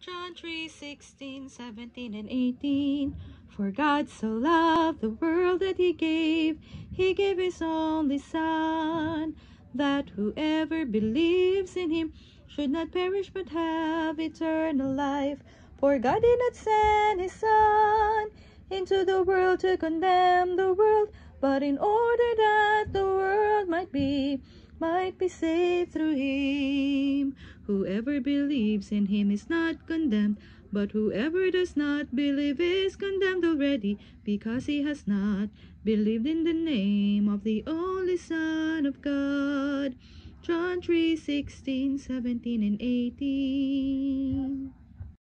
John 3:16, 17, and 18. For God so loved the world that he gave his only Son, that whoever believes in him should not perish but have eternal life. For God did not send his Son into the world to condemn the world, but in order that the world might be saved through him. Whoever believes in him is not condemned, but whoever does not believe is condemned already, because he has not believed in the name of the only Son of God. John 3:16, 17, and 18.